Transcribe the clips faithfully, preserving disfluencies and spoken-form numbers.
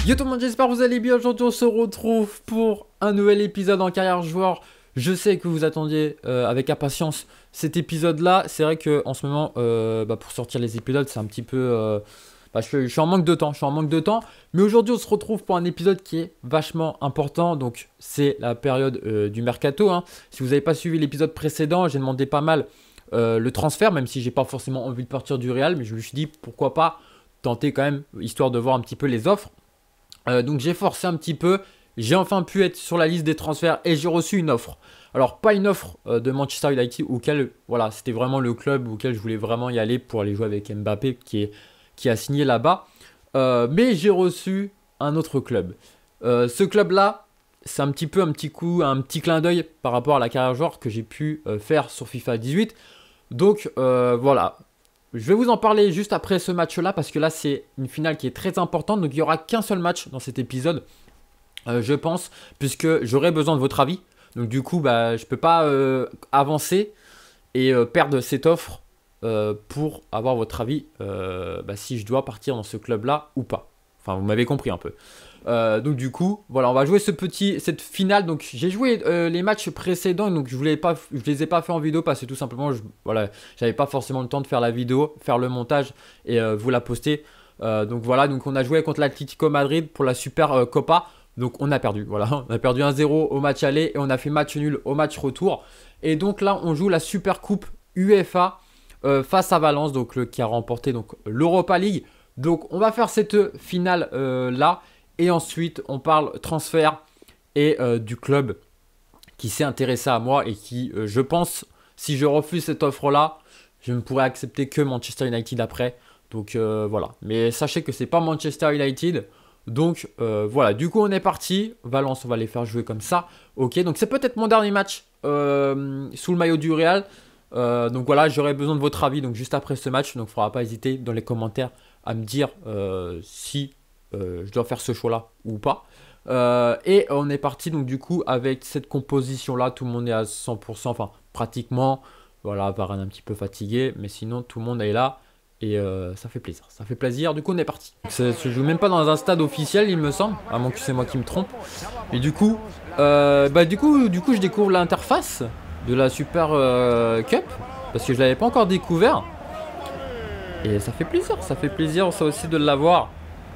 Yo tout le monde, j'espère que vous allez bien. Aujourd'hui on se retrouve pour un nouvel épisode en carrière joueur. Je sais que vous attendiez euh, avec impatience cet épisode là. C'est vrai que en ce moment euh, bah, pour sortir les épisodes c'est un petit peu euh, bah, je, suis, je suis en manque de temps Je suis en manque de temps Mais aujourd'hui on se retrouve pour un épisode qui est vachement important. Donc c'est la période euh, du mercato hein. Si vous n'avez pas suivi l'épisode précédent, j'ai demandé pas mal euh, le transfert. Même si j'ai pas forcément envie de partir du Real, mais je me suis dit pourquoi pas tenter quand même, histoire de voir un petit peu les offres. Euh, donc j'ai forcé un petit peu, j'ai enfin pu être sur la liste des transferts et j'ai reçu une offre. Alors pas une offre euh, de Manchester United auquel, voilà, c'était vraiment le club auquel je voulais vraiment y aller pour aller jouer avec Mbappé qui, est, qui a signé là-bas. Euh, mais j'ai reçu un autre club. Euh, ce club-là, c'est un petit peu un petit coup, un petit clin d'œil par rapport à la carrière joueur que j'ai pu euh, faire sur FIFA dix-huit. Donc euh, voilà. Je vais vous en parler juste après ce match-là parce que là, c'est une finale qui est très importante. Donc, il n'y aura qu'un seul match dans cet épisode, euh, je pense, puisque j'aurai besoin de votre avis. Donc, du coup, bah, je ne peux pas euh, avancer et euh, perdre cette offre euh, pour avoir votre avis euh, bah, si je dois partir dans ce club-là ou pas. Enfin, vous m'avez compris un peu. Euh, donc du coup, voilà, on va jouer ce petit, cette finale. Donc j'ai joué euh, les matchs précédents, donc je voulais pas, je les ai pas fait en vidéo parce que tout simplement, je, voilà, j'avais pas forcément le temps de faire la vidéo, faire le montage et euh, vous la poster. Euh, donc voilà, donc on a joué contre l'Atlético Madrid pour la Super euh, Copa. Donc on a perdu, voilà, on a perdu un zéro au match aller et on a fait match nul au match retour. Et donc là, on joue la Super Coupe UEFA euh, face à Valence, donc le, qui a remporté donc l'Europa League. Donc on va faire cette finale euh, là. Et ensuite, on parle transfert et euh, du club qui s'est intéressé à moi et qui, euh, je pense, si je refuse cette offre-là, je ne pourrais accepter que Manchester United après. Donc euh, voilà. Mais sachez que ce n'est pas Manchester United. Donc euh, voilà. Du coup, on est parti. Valence, on va les faire jouer comme ça. Ok. Donc c'est peut-être mon dernier match euh, sous le maillot du Real. Euh, donc voilà, j'aurais besoin de votre avis. Donc juste après ce match, donc il ne faudra pas hésiter dans les commentaires à me dire euh, si Euh, je dois faire ce choix là ou pas. Euh, et on est parti donc du coup avec cette composition là. Tout le monde est à cent pour cent, enfin pratiquement. Voilà, Varane un petit peu fatigué, mais sinon tout le monde est là et euh, ça fait plaisir. Ça fait plaisir. Du coup on est parti. Ça se joue même pas dans un stade officiel, il me semble, à moins que c'est moi qui me trompe. Et du coup, euh, bah du coup, du coup je découvre l'interface de la Super euh, Cup parce que je l'avais pas encore découvert. Et ça fait plaisir, ça fait plaisir ça aussi de l'avoir.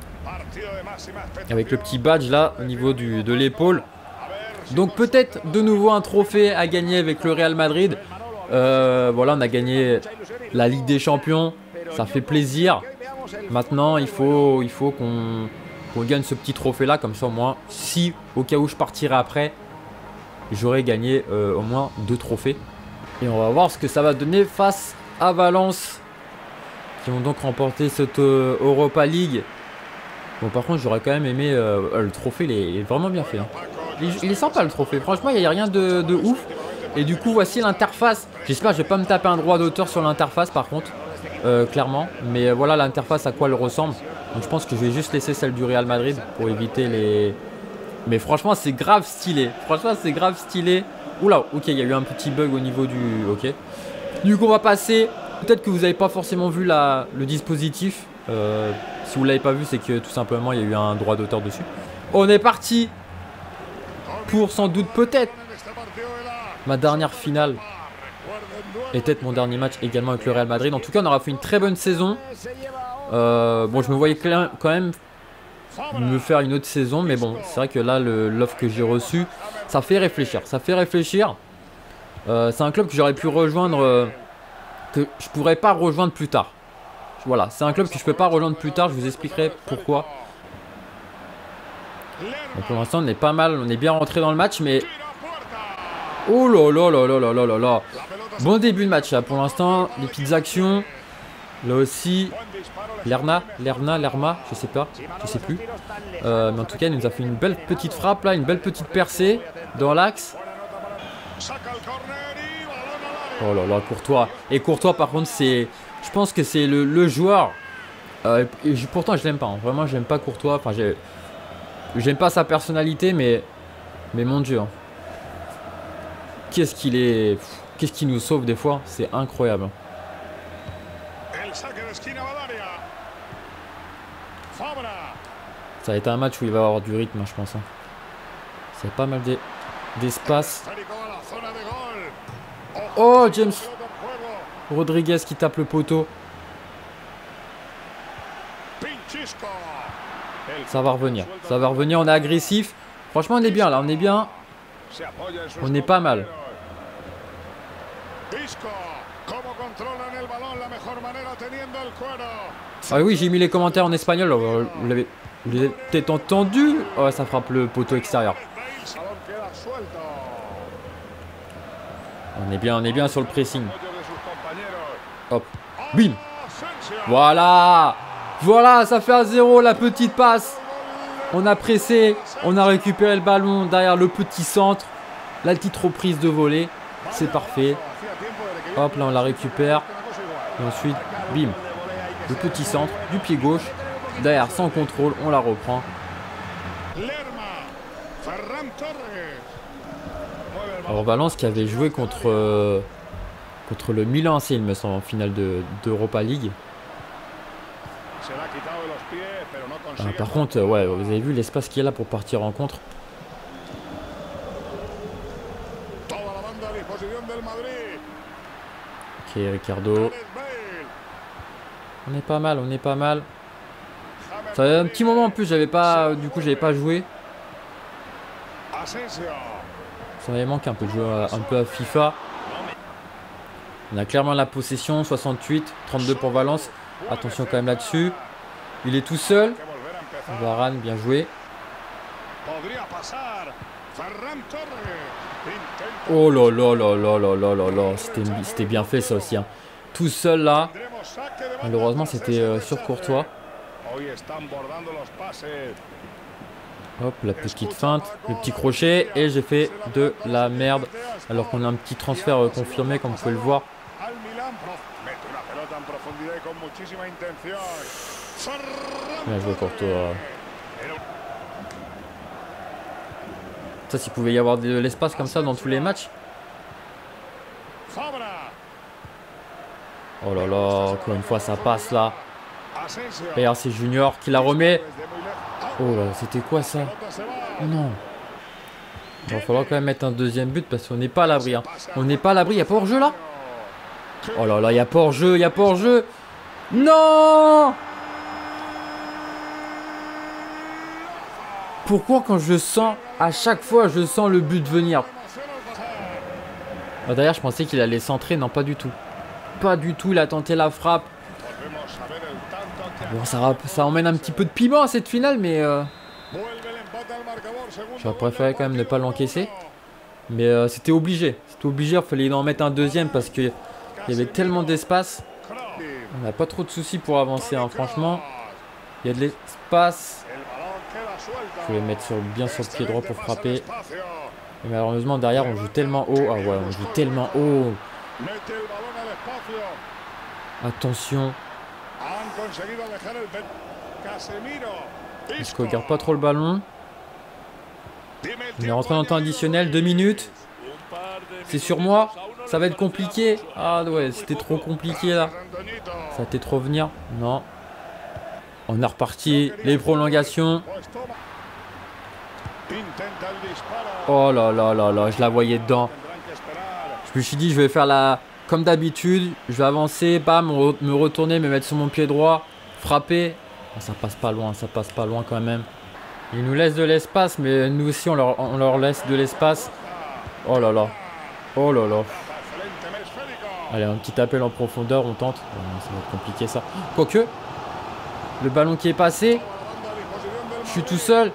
Avec le petit badge là au niveau du, de l'épaule. Donc peut-être de nouveau un trophée à gagner avec le Real Madrid. euh, Voilà, on a gagné la Ligue des Champions. Ça fait plaisir. Maintenant il faut, il faut qu'on qu'on gagne ce petit trophée là. Comme ça au moins, si au cas où je partirai après, j'aurai gagné euh, au moins deux trophées. Et on va voir ce que ça va donner face à Valence, qui ont donc remporté cette euh, Europa League. Bon, par contre, j'aurais quand même aimé euh, le trophée, il est, il est vraiment bien fait. Hein. Il, il est sympa le trophée, franchement, il n'y a rien de, de ouf. Et du coup, voici l'interface. J'espère que je vais pas me taper un droit d'auteur sur l'interface, par contre, euh, clairement. Mais euh, voilà l'interface, à quoi elle ressemble. Donc, je pense que je vais juste laisser celle du Real Madrid pour éviter les. Mais franchement, c'est grave stylé. Franchement, c'est grave stylé. Oula, ok, il y a eu un petit bug au niveau du. Ok. Du coup, on va passer. Peut-être que vous n'avez pas forcément vu la, le dispositif. Euh, si vous ne l'avez pas vu, c'est que tout simplement il y a eu un droit d'auteur dessus. On est parti pour sans doute peut-être ma dernière finale et peut-être mon dernier match également avec le Real Madrid. En tout cas, on aura fait une très bonne saison. Euh, bon, je me voyais quand même me faire une autre saison, mais bon, c'est vrai que là, l'offre que j'ai reçue, ça fait réfléchir. Ça fait réfléchir. Euh, c'est un club que j'aurais pu rejoindre, euh, que je pourrais pas rejoindre plus tard. Voilà, c'est un club que je ne peux pas rejoindre plus tard, je vous expliquerai pourquoi. Donc pour l'instant, on est pas mal, on est bien rentré dans le match, mais... Oh là là là là là là là là. Bon début de match, là, pour l'instant, les petites actions. Là aussi, Lerna, Lerna, Lerma, je sais pas, je sais plus. Euh, mais en tout cas, il nous a fait une belle petite frappe, là, une belle petite percée dans l'axe. Oh là là, Courtois. Et Courtois, par contre, c'est... Je pense que c'est le, le joueur. Euh, et je, pourtant, je l'aime pas. Hein. Vraiment, j'aime pas Courtois. Enfin, j'aime pas sa personnalité, mais, mais mon Dieu. Hein. Qu'est-ce qu'il est. Qu'est-ce qu'il nous sauve des fois. C'est incroyable. Ça va être un match où il va y avoir du rythme, hein, je pense. Hein. C'est pas mal d'espace. Oh, James Rodriguez qui tape le poteau. Ça va revenir. Ça va revenir. On est agressif. Franchement, on est bien là. On est bien. On est pas mal. Ah oui, j'ai mis les commentaires en espagnol. Vous l'avez peut-être entendu. Oh, ça frappe le poteau extérieur. On est bien, on est bien sur le pressing. Hop. Bim. Voilà. Voilà, ça fait un zéro, la petite passe. On a pressé. On a récupéré le ballon derrière le petit centre. La petite reprise de volée. C'est parfait. Hop, là on la récupère. Et ensuite, bim. Le petit centre du pied gauche. Derrière, sans contrôle, on la reprend. Alors Valence qui avait joué contre, euh, contre le Milan A C, il me semble, en finale d'Europa League. Ah, par contre, euh, ouais, vous avez vu l'espace qu'il y a là pour partir en contre. Ok, Ricardo. On est pas mal, on est pas mal. Ça fait un petit moment en plus, j'avais pas, du coup, j'avais pas joué. Ça m'avait manqué un peu de jouer à, un peu à FIFA. On a clairement la possession, soixante-huit, trente-deux pour Valence. Attention quand même là-dessus. Il est tout seul. Varane, bien joué. Oh là là là là là là là là. C'était bien fait ça aussi. Hein. Tout seul là. Malheureusement c'était euh, sur Courtois. Hop, la petite feinte, le petit crochet. Et j'ai fait de la merde. Alors qu'on a un petit transfert euh, confirmé comme vous pouvez le voir. Bien joué Courtois. Ça, s'il pouvait y avoir de l'espace comme ça dans tous les matchs. Oh là là, encore une fois ça passe là. D'ailleurs c'est Junior qui la remet. Oh là, c'était quoi ça? Non. Il va falloir quand même mettre un deuxième but parce qu'on n'est pas à l'abri. Hein. On n'est pas à l'abri, il n'y a pas hors-jeu là? Oh là là, il n'y a pas hors-jeu, il n'y a pas hors-jeu. Non! Pourquoi quand je sens, à chaque fois je sens le but venir? Oh, d'ailleurs je pensais qu'il allait centrer, non pas du tout. Pas du tout, il a tenté la frappe. Bon, ça, ça emmène un petit peu de piment à cette finale, mais euh, j'aurais préféré quand même ne pas l'encaisser. Mais euh, c'était obligé, c'était obligé, il fallait en mettre un deuxième parce qu'il y avait tellement d'espace. On n'a pas trop de soucis pour avancer, hein, franchement. Il y a de l'espace. Je vais mettre sur, bien sur le pied droit pour frapper. Et malheureusement, derrière, on joue tellement haut. Ah ouais, on joue tellement haut. Attention. Est-ce qu'on regarde pas trop le ballon? On est rentré dans le temps additionnel. Deux minutes. C'est sur moi. Ça va être compliqué. Ah ouais, c'était trop compliqué là. Ça a été trop venir. Non. On a reparti. Les prolongations. Oh là là là là. Je la voyais dedans. Je me suis dit, je vais faire la... Comme d'habitude. Je vais avancer. Bam. Me retourner. Me mettre sur mon pied droit. Frapper. Oh, ça passe pas loin. Ça passe pas loin quand même. Ils nous laissent de l'espace. Mais nous aussi, on leur, on leur laisse de l'espace. Oh là là. Oh là là. Allez, un petit appel en profondeur, on tente. Oh, ça va être compliqué ça. Quoique, le ballon qui est passé. Je suis tout seul.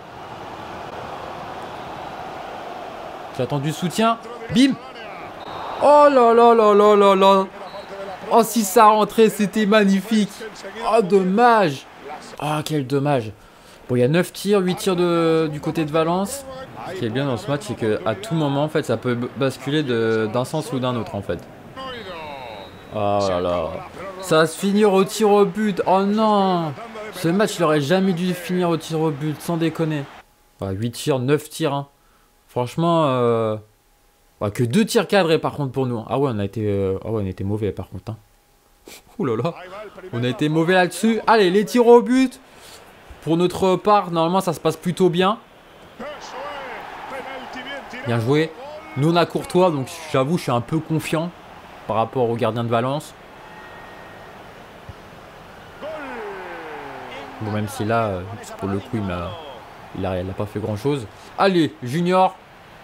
J'attends du soutien. Bim. Oh là là là là là là. Oh, si ça rentrait, c'était magnifique. Oh, dommage. Ah, oh, quel dommage. Bon, il y a neuf tirs, huit tirs de, du côté de Valence. Ce qui est bien dans ce match, c'est qu'à tout moment, en fait, ça peut basculer d'un sens ou d'un autre, en fait. Oh là là. Ça va se finir au tir au but. Oh non. Ce match, il aurait jamais dû finir au tir au but, sans déconner. Ouais, huit tirs, neuf tirs. Hein. Franchement, euh... ouais, que deux tirs cadrés, par contre, pour nous. Ah ouais, on a été, euh... ah ouais, on a été mauvais, par contre. Hein. Ouh là là. On a été mauvais là-dessus. Allez, les tirs au but. Pour notre part, normalement, ça se passe plutôt bien. Bien joué. Nous, on a Courtois, donc j'avoue, je suis un peu confiant par rapport au gardien de Valence. Bon, même si là, pour le coup, il m'a, il a, il a pas fait grand-chose. Allez, Junior.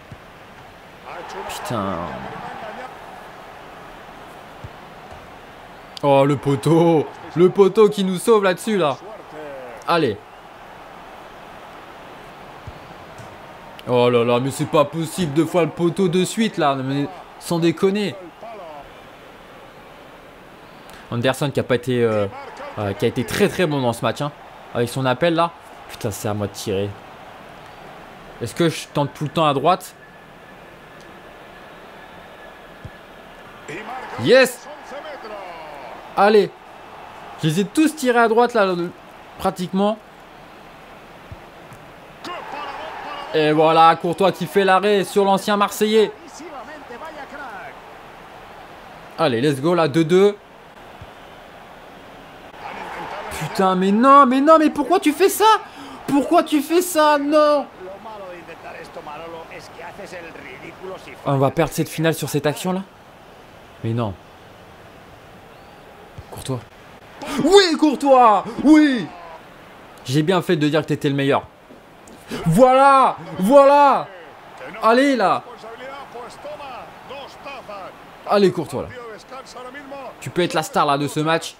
Putain. Oh, le poteau. Le poteau qui nous sauve là-dessus, là. Allez. Oh là là, mais c'est pas possible deux fois le poteau de suite, là. Mais sans déconner. Anderson qui a pas été... Euh, euh, qui a été très très bon dans ce match, hein. Avec son appel, là. Putain, c'est à moi de tirer. Est-ce que je tente tout le temps à droite? Yes! Allez! Je les ai tous tirés à droite, là, pratiquement. Et voilà, Courtois qui fait l'arrêt sur l'ancien Marseillais. Allez, let's go, là, deux deux. Putain, mais non, mais non, mais pourquoi tu fais ça? Pourquoi tu fais ça? Non! On va perdre cette finale sur cette action-là? Mais non. Courtois. Oui, Courtois! Oui! J'ai bien fait de dire que t'étais le meilleur. Voilà! Voilà! Allez, là! Allez, Courtois, là. Tu peux être la star, là, de ce match.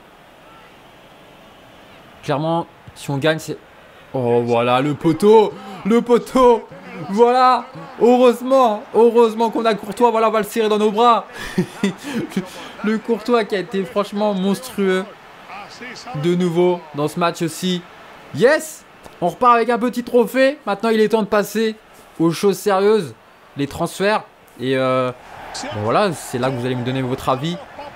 Clairement, si on gagne, c'est... Oh, voilà, le poteau! Le poteau! Voilà! Heureusement! Heureusement qu'on a Courtois. Voilà, on va le serrer dans nos bras. Le Courtois qui a été franchement monstrueux. De nouveau, dans ce match aussi. Yes! On repart avec un petit trophée. Maintenant, il est temps de passer aux choses sérieuses. Les transferts. Et euh, ben voilà, c'est là que vous allez me donner votre avis.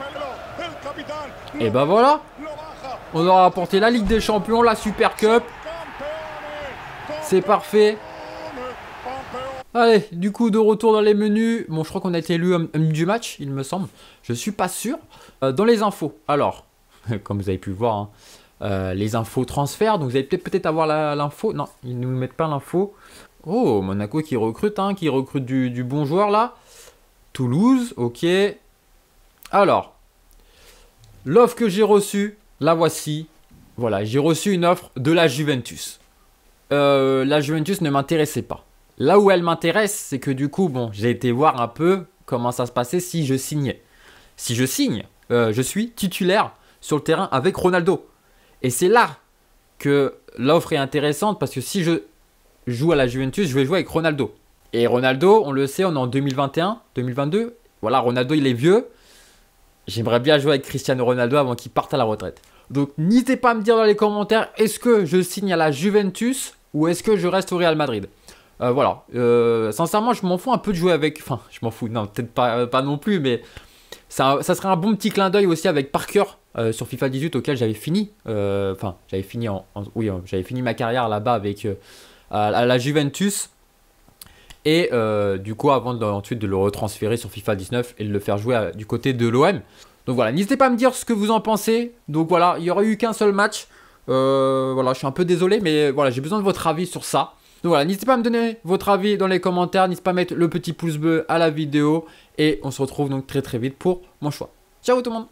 Et ben voilà. On aura apporté la Ligue des Champions, la Super Cup. C'est parfait. Allez, du coup, de retour dans les menus. Bon, je crois qu'on a été élu homme du match, il me semble. Je suis pas sûr. Euh, dans les infos. Alors, comme vous avez pu le voir, hein, euh, les infos transferts. Donc, vous allez peut-être peut-être avoir l'info. Non, ils ne nous mettent pas l'info. Oh, Monaco qui recrute, hein, qui recrute du, du bon joueur, là. Toulouse, ok. Alors, l'offre que j'ai reçue, la voici. Voilà, j'ai reçu une offre de la Juventus. Euh, la Juventus ne m'intéressait pas. Là où elle m'intéresse, c'est que du coup, bon, j'ai été voir un peu comment ça se passait si je signais. Si je signe, euh, je suis titulaire sur le terrain avec Ronaldo. Et c'est là que l'offre est intéressante parce que si je joue à la Juventus, je vais jouer avec Ronaldo. Et Ronaldo, on le sait, on est en deux mille vingt et un, deux mille vingt-deux. Voilà, Ronaldo, il est vieux. J'aimerais bien jouer avec Cristiano Ronaldo avant qu'il parte à la retraite. Donc, n'hésitez pas à me dire dans les commentaires, est-ce que je signe à la Juventus ou est-ce que je reste au Real Madrid? euh, Voilà. Euh, sincèrement, je m'en fous un peu de jouer avec... Enfin, je m'en fous. Non, peut-être pas, euh, pas non plus, mais ça, ça serait un bon petit clin d'œil aussi avec Parker euh, sur FIFA dix-huit auquel j'avais fini. Euh, enfin, j'avais fini en, en, oui, j'avais fini ma carrière là-bas avec euh, à, à la Juventus. Et euh, du coup, avant de, ensuite de le retransférer sur FIFA dix-neuf et de le faire jouer à, du côté de l'O M. Donc voilà, n'hésitez pas à me dire ce que vous en pensez. Donc voilà, il n'y aurait eu qu'un seul match. Euh, voilà, je suis un peu désolé, mais voilà, j'ai besoin de votre avis sur ça. Donc voilà, n'hésitez pas à me donner votre avis dans les commentaires. N'hésitez pas à mettre le petit pouce bleu à la vidéo. Et on se retrouve donc très très vite pour mon choix. Ciao tout le monde!